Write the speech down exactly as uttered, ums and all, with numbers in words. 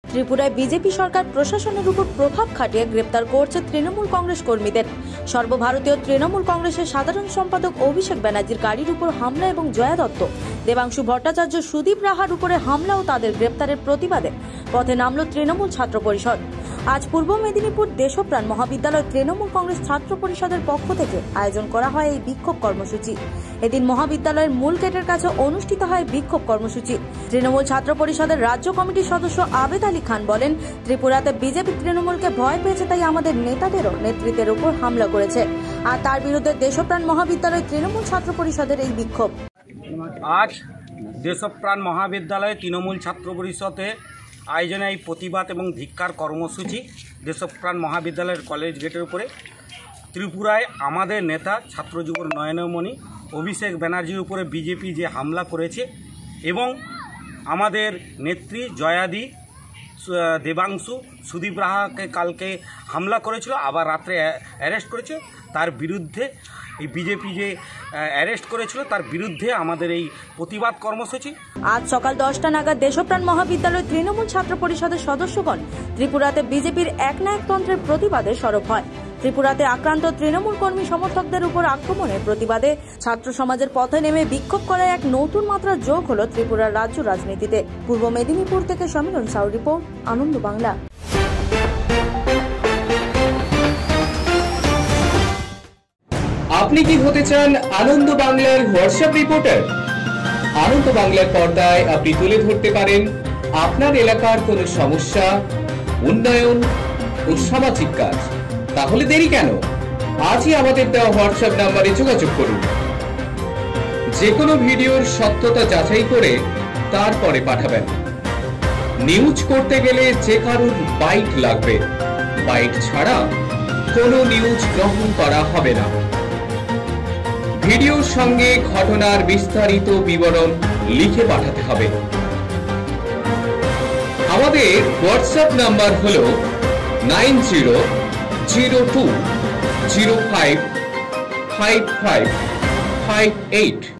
ত্রিপুরায় বিজেপি সরকার প্রশাসনের উপর প্রভাব খাটিয়ে গ্রেপ্তার করছে তৃণমূল কংগ্রেস কর্মীদের। সর্বভারতীয় তৃণমূল কংগ্রেসের সাধারণ সম্পাদক অভিষেক ব্যানার্জির গাড়ির উপর হামলা এবং জয়া দত্ত, দেবাংশু ভট্টাচার্য, সুদীপ রাহার উপরে হামলা ও তাদের গ্রেপ্তারের প্রতিবাদে পথে নামল তৃণমূল ছাত্র পরিষদ। আজ পূর্ব মেদিনীপুর দেশপ্রাণ মহাবিদ্যালয় তৃণমূল কংগ্রেস ছাত্র পরিষদের পক্ষ থেকে আয়োজন করা হয় এই বিক্ষোভ কর্মসূচি। এদিন মহাবিদ্যালয়ের মূল গেটের কাছে অনুষ্ঠিত হয় বিক্ষোভ কর্মসূচি। তৃণমূল ছাত্র পরিষদের রাজ্য কমিটির সদস্য আবেদ আলী খান বলেন, ত্রিপুরাতে বিজেপি তৃণমূলকে ভয় পেয়েছে, তাই আমাদের নেতাদেরও নেতৃত্বের উপর হামলা করেছে। আর তার বিরুদ্ধে দেশপ্রাণ মহাবিদ্যালয় তৃণমূল ছাত্র পরিষদের এই বিক্ষোভ। আজ দেশপ্রাণ মহাবিদ্যালয়ে তৃণমূল ছাত্র পরিষদে আয়োজনে এই প্রতিবাদ এবং ধিক্কার কর্মসূচি দেশপ্রাণ মহাবিদ্যালয়ের কলেজ গেটের উপরে ত্রিপুরায় আমাদের নেতা ছাত্র যুব নয়নমণি অভিষেক ব্যানার্জির উপরে বিজেপি যে হামলা করেছে এবং আমাদের নেত্রী জয়াদি, দেবাংশু, সুদীপ রাহাকে কালকে হামলা করেছিল, আবার রাত্রে অ্যারেস্ট করেছে, তার বিরুদ্ধে এই বিজেপি যে অ্যারেস্ট করেছিল তার বিরুদ্ধে আমাদের এই প্রতিবাদ কর্মসূচি। আজ সকাল দশটা নাগাদ দেশপ্রাণ মহাবিদ্যালয় তৃণমূল ছাত্র পরিষদের সদস্যগণ ত্রিপুরাতে বিজেপির একনায়কতন্ত্রের প্রতিবাদে সরব হয়। ত্রিপুরাতে আক্রান্ত তৃণমূল কর্মী সমর্থকদের উপর আক্রমণের প্রতিবাদে ছাত্র সমাজের পথে নেমে বিক্ষোভ করায় এক নতুন মাত্রা যোগ হল ত্রিপুরার রাজ্য রাজনীতিতে। পূর্ব মেদিনীপুর থেকে সমীরণ সাউর রিপোর্ট, আনন্দ বাংলা। আপনি কি হতে চান আনন্দ বাংলার হোয়াটসঅ্যাপ রিপোর্টার? আনন্দ বাংলার পর্দায় আপনি তুলে ধরতে পারেন আপনার এলাকার কোনো সমস্যা, উন্নয়ন ও সামাজিক কাজ। তাহলে দেরি কেন? আজই আমাদের দেওয়া হোয়াটসঅ্যাপ নাম্বারে যোগাযোগ করুন। যে কোনো ভিডিওর সত্যতা যাচাই করে তারপরে পাঠাবেন। নিউজ করতে গেলে যে কারোর বাইট লাগবে, বাইট ছাড়া কোনো নিউজ গ্রহণ করা হবে না। ভিডিওর সঙ্গে ঘটনার বিস্তারিত বিবরণ লিখে পাঠাতে হবে। আমাদের হোয়াটসঅ্যাপ নাম্বার হলো nine zero zero two zero five five five five eight.